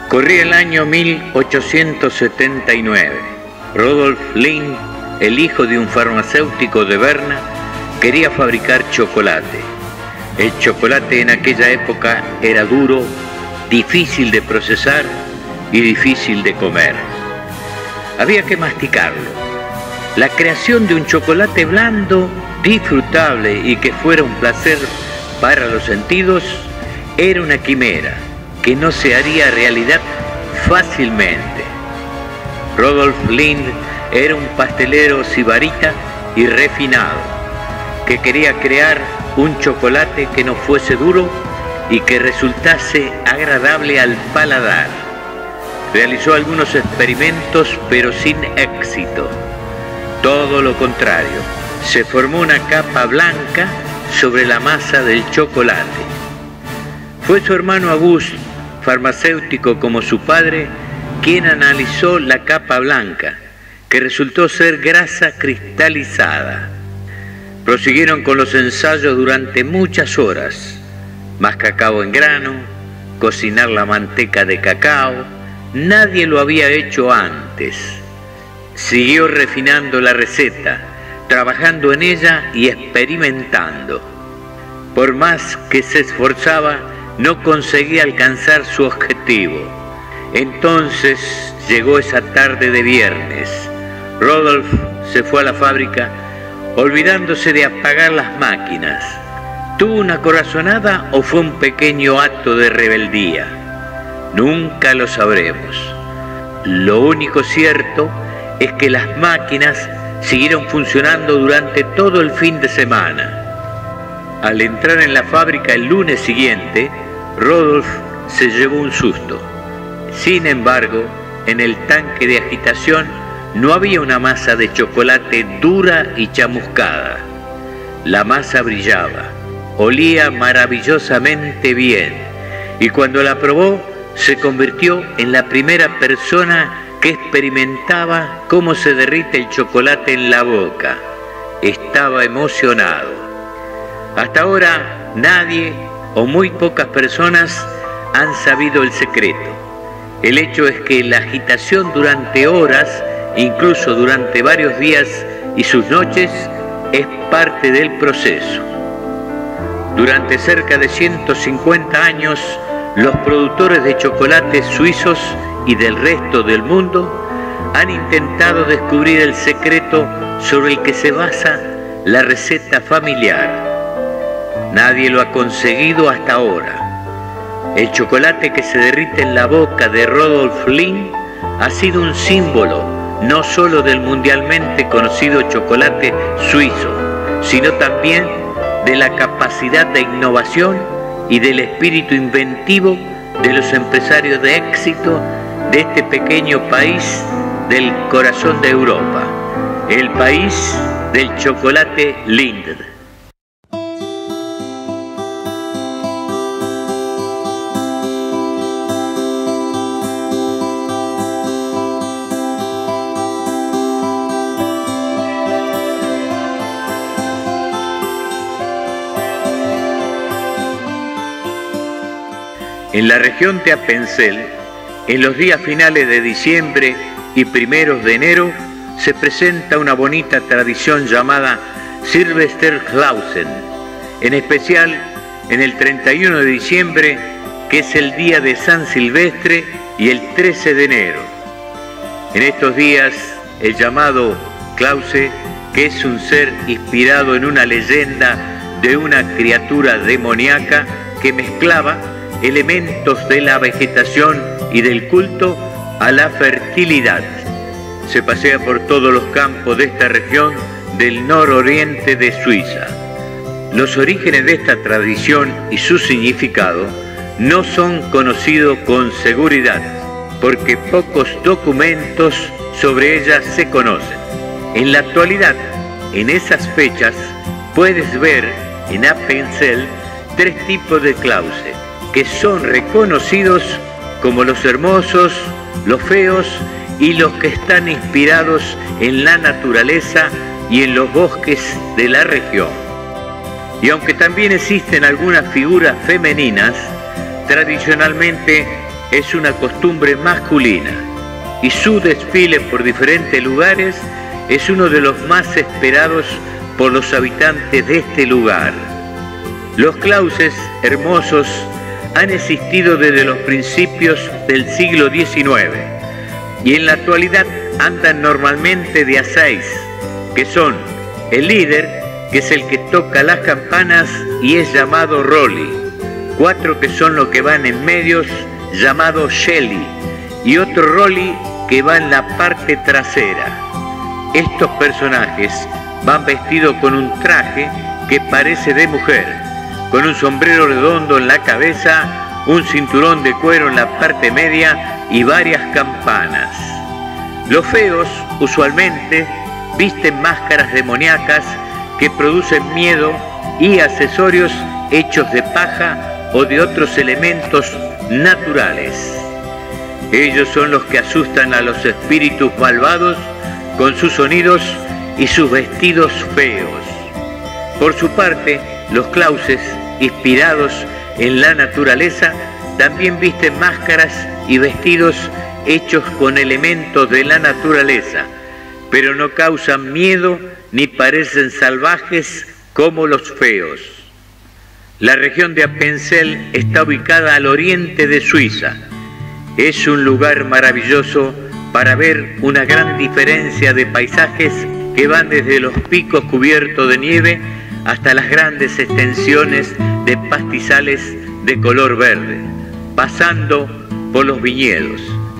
Corría el año 1879. Rudolf Lind, el hijo de un farmacéutico de Berna, quería fabricar chocolate. El chocolate en aquella época era duro, difícil de procesar y difícil de comer. Había que masticarlo. La creación de un chocolate blando, disfrutable y que fuera un placer para los sentidos era una quimera que no se haría realidad fácilmente. Rudolf Lind era un pastelero sibarita y refinado, que quería crear un chocolate que no fuese duro y que resultase agradable al paladar. Realizó algunos experimentos, pero sin éxito. Todo lo contrario, se formó una capa blanca sobre la masa del chocolate. Fue su hermano Auguste, farmacéutico como su padre, quien analizó la capa blanca, que resultó ser grasa cristalizada. Prosiguieron con los ensayos durante muchas horas: más cacao en grano, cocinar la manteca de cacao. Nadie lo había hecho antes. Siguió refinando la receta, trabajando en ella y experimentando. Por más que se esforzaba, no conseguía alcanzar su objetivo. Entonces llegó esa tarde de viernes. Rudolf se fue a la fábrica, olvidándose de apagar las máquinas. ¿Tuvo una corazonada o fue un pequeño acto de rebeldía? Nunca lo sabremos. Lo único cierto es que las máquinas siguieron funcionando durante todo el fin de semana. Al entrar en la fábrica el lunes siguiente, Rudolf se llevó un susto. Sin embargo, en el tanque de agitación no había una masa de chocolate dura y chamuscada. La masa brillaba, olía maravillosamente bien, y cuando la probó, se convirtió en la primera persona que experimentaba cómo se derrite el chocolate en la boca. Estaba emocionado. Hasta ahora nadie o muy pocas personas han sabido el secreto. El hecho es que la agitación durante horas, incluso durante varios días y sus noches, es parte del proceso. Durante cerca de 150 años, los productores de chocolate suizos y del resto del mundo han intentado descubrir el secreto sobre el que se basa la receta familiar. Nadie lo ha conseguido hasta ahora. El chocolate que se derrite en la boca de Rudolf Lind ha sido un símbolo no solo del mundialmente conocido chocolate suizo, sino también de la capacidad de innovación y del espíritu inventivo de los empresarios de éxito de este pequeño país del corazón de Europa, el país del chocolate Lind. En la región de Appenzell, en los días finales de diciembre y primeros de enero, se presenta una bonita tradición llamada Silvesterklausen, en especial en el 31 de diciembre, que es el día de San Silvestre, y el 13 de enero. En estos días, el llamado Klause, que es un ser inspirado en una leyenda de una criatura demoníaca que mezclaba elementos de la vegetación y del culto a la fertilidad. Se pasea por todos los campos de esta región del nororiente de Suiza. Los orígenes de esta tradición y su significado no son conocidos con seguridad, porque pocos documentos sobre ella se conocen. En la actualidad, en esas fechas, puedes ver en Appenzell 3 tipos de Klause, que son reconocidos como los hermosos, los feos y los que están inspirados en la naturaleza y en los bosques de la región. Y aunque también existen algunas figuras femeninas, tradicionalmente es una costumbre masculina y su desfile por diferentes lugares es uno de los más esperados por los habitantes de este lugar. Los clauses hermosos han existido desde los principios del siglo XIX y en la actualidad andan normalmente de a 6, que son el líder, que es el que toca las campanas y es llamado Rolli, 4 que son los que van en medios, llamado Shelly, y otro Rolli que va en la parte trasera. Estos personajes van vestidos con un traje que parece de mujer, con un sombrero redondo en la cabeza, un cinturón de cuero en la parte media y varias campanas. Los feos usualmente visten máscaras demoníacas que producen miedo y accesorios hechos de paja o de otros elementos naturales. Ellos son los que asustan a los espíritus malvados con sus sonidos y sus vestidos feos. Por su parte, los clauses, inspirados en la naturaleza, también visten máscaras y vestidos hechos con elementos de la naturaleza, pero no causan miedo ni parecen salvajes como los feos. La región de Appenzell está ubicada al oriente de Suiza. Es un lugar maravilloso para ver una gran diferencia de paisajes que van desde los picos cubiertos de nieve hasta las grandes extensiones de pastizales de color verde, pasando por los viñedos.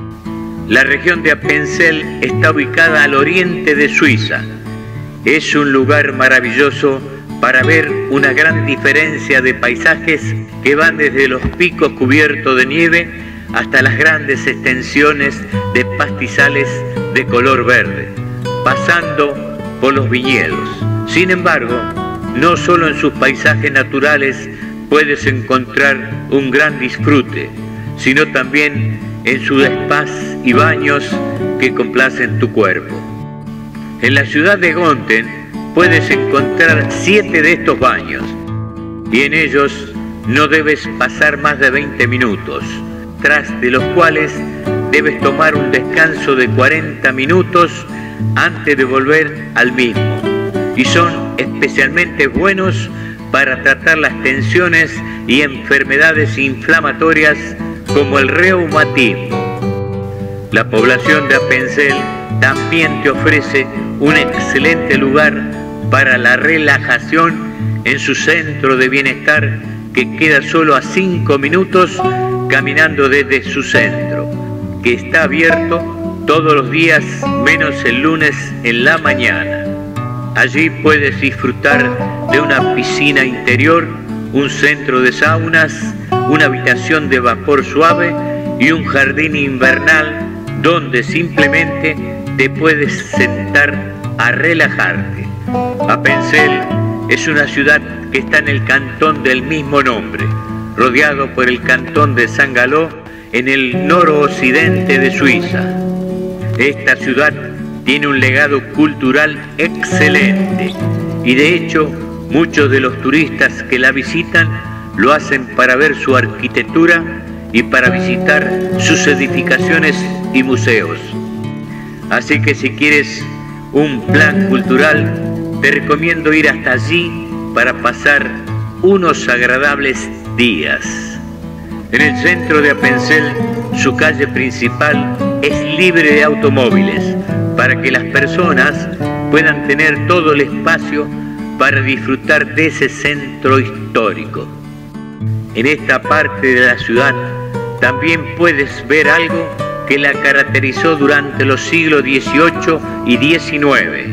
La región de Appenzell está ubicada al oriente de Suiza. Es un lugar maravilloso para ver una gran diferencia de paisajes que van desde los picos cubiertos de nieve hasta las grandes extensiones de pastizales de color verde, pasando por los viñedos. Sin embargo, no solo en sus paisajes naturales puedes encontrar un gran disfrute, sino también en sus spas y baños que complacen tu cuerpo. En la ciudad de Gonten puedes encontrar 7 de estos baños y en ellos no debes pasar más de 20 minutos, tras de los cuales debes tomar un descanso de 40 minutos antes de volver al mismo, y son especialmente buenos para tratar las tensiones y enfermedades inflamatorias como el reumatismo. La población de Appenzell también te ofrece un excelente lugar para la relajación en su centro de bienestar que queda solo a 5 minutos caminando desde su centro, que está abierto todos los días menos el lunes en la mañana. Allí puedes disfrutar de una piscina interior, un centro de saunas, una habitación de vapor suave y un jardín invernal donde simplemente te puedes sentar a relajarte. Appenzell es una ciudad que está en el cantón del mismo nombre, rodeado por el cantón de Saint-Galo en el noroccidente de Suiza. Esta ciudad tiene un legado cultural excelente y de hecho muchos de los turistas que la visitan lo hacen para ver su arquitectura y para visitar sus edificaciones y museos. Así que si quieres un plan cultural, te recomiendo ir hasta allí para pasar unos agradables días. En el centro de Appenzell, su calle principal es libre de automóviles para que las personas puedan tener todo el espacio para disfrutar de ese centro histórico. En esta parte de la ciudad también puedes ver algo que la caracterizó durante los siglos XVIII y XIX.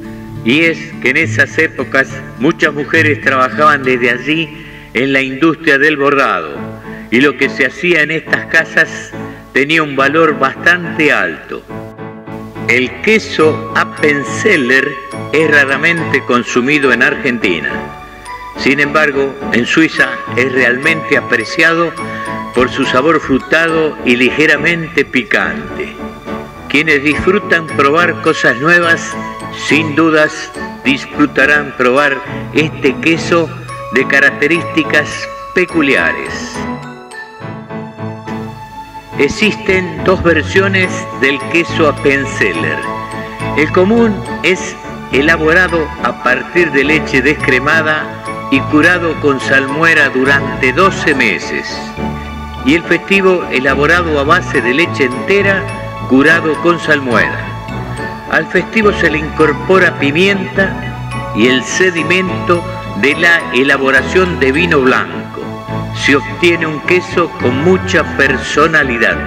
Y es que en esas épocas muchas mujeres trabajaban desde allí en la industria del bordado, y lo que se hacía en estas casas tenía un valor bastante alto. El queso Appenzeller es raramente consumido en Argentina. Sin embargo, en Suiza es realmente apreciado por su sabor frutado y ligeramente picante. Quienes disfrutan probar cosas nuevas, sin dudas disfrutarán probar este queso de características peculiares. Existen dos versiones del queso Appenzeller. El común es elaborado a partir de leche descremada y curado con salmuera durante 12 meses. Y el festivo elaborado a base de leche entera, curado con salmuera. Al festivo se le incorpora pimienta y el sedimento de la elaboración de vino blanco. Se obtiene un queso con mucha personalidad.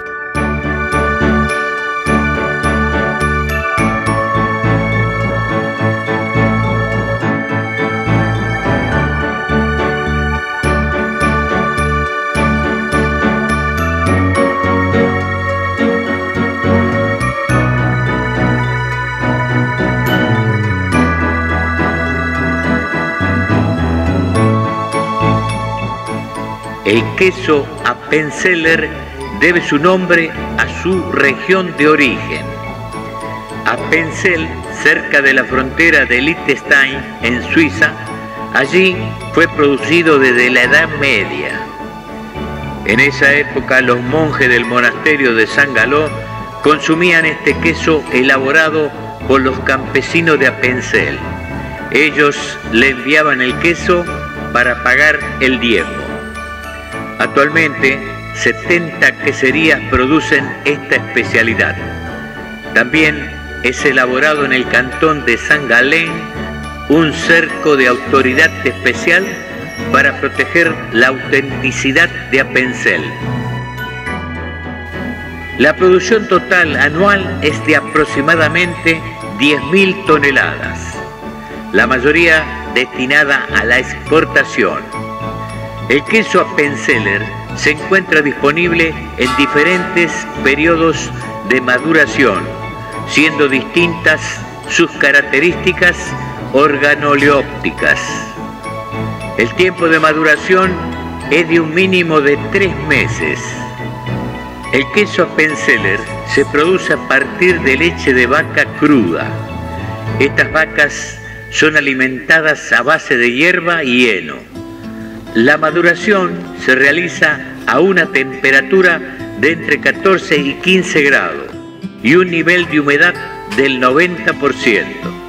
El queso Appenzeller debe su nombre a su región de origen. Appenzell, cerca de la frontera de Liechtenstein, en Suiza, allí fue producido desde la Edad Media. En esa época los monjes del monasterio de San Galó consumían este queso elaborado por los campesinos de Appenzell. Ellos le enviaban el queso para pagar el diezmo. Actualmente, 70 queserías producen esta especialidad. También es elaborado en el cantón de Saint Gallen un cerco de autoridad especial para proteger la autenticidad de Appenzell. La producción total anual es de aproximadamente 10.000 toneladas, la mayoría destinada a la exportación. El queso Appenzeller se encuentra disponible en diferentes periodos de maduración, siendo distintas sus características organoleópticas. El tiempo de maduración es de un mínimo de 3 meses. El queso Appenzeller se produce a partir de leche de vaca cruda. Estas vacas son alimentadas a base de hierba y heno. La maduración se realiza a una temperatura de entre 14 y 15 grados y un nivel de humedad del 90%.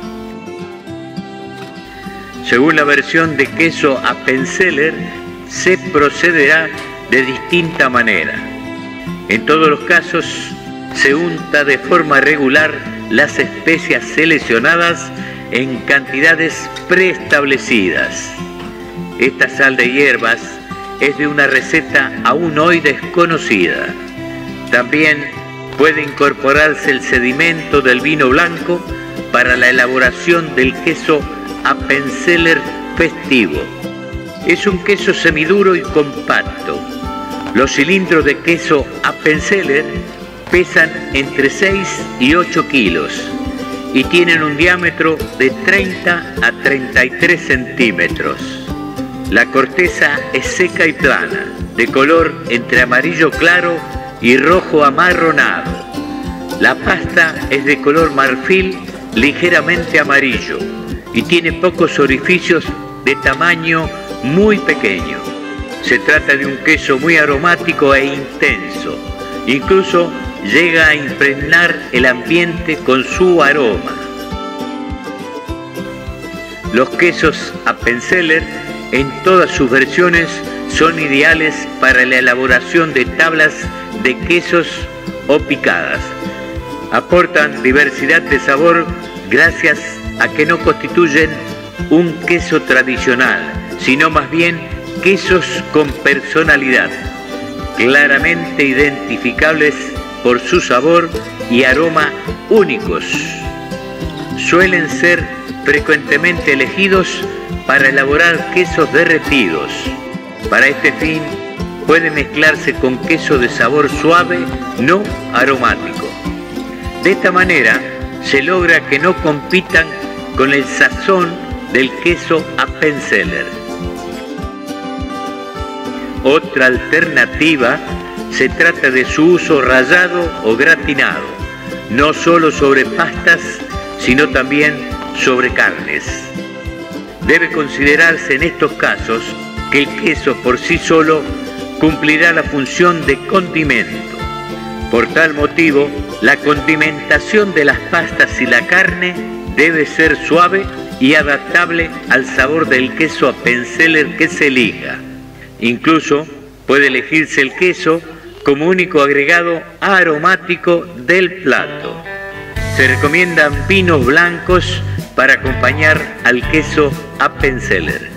Según la versión de queso Appenzeller, se procederá de distinta manera. En todos los casos, se unta de forma regular las especias seleccionadas en cantidades preestablecidas. Esta sal de hierbas es de una receta aún hoy desconocida. También puede incorporarse el sedimento del vino blanco para la elaboración del queso Appenzeller festivo. Es un queso semiduro y compacto. Los cilindros de queso Appenzeller pesan entre 6 y 8 kilos y tienen un diámetro de 30 a 33 centímetros. La corteza es seca y plana, de color entre amarillo claro y rojo amarronado. La pasta es de color marfil ligeramente amarillo y tiene pocos orificios de tamaño muy pequeño. Se trata de un queso muy aromático e intenso, incluso llega a impregnar el ambiente con su aroma. Los quesos Appenzeller en todas sus versiones son ideales para la elaboración de tablas de quesos o picadas. Aportan diversidad de sabor gracias a que no constituyen un queso tradicional, sino más bien quesos con personalidad, claramente identificables por su sabor y aroma únicos. Suelen ser frecuentemente elegidos para elaborar quesos derretidos. Para este fin, puede mezclarse con queso de sabor suave, no aromático. De esta manera, se logra que no compitan con el sazón del queso Appenzeller. Otra alternativa se trata de su uso rallado o gratinado, no solo sobre pastas, sino también sobre carnes. Debe considerarse en estos casos que el queso por sí solo cumplirá la función de condimento. Por tal motivo, la condimentación de las pastas y la carne debe ser suave y adaptable al sabor del queso Appenzeller que se elija. Incluso puede elegirse el queso como único agregado aromático del plato. Se recomiendan vinos blancos para acompañar al queso Appenzeller.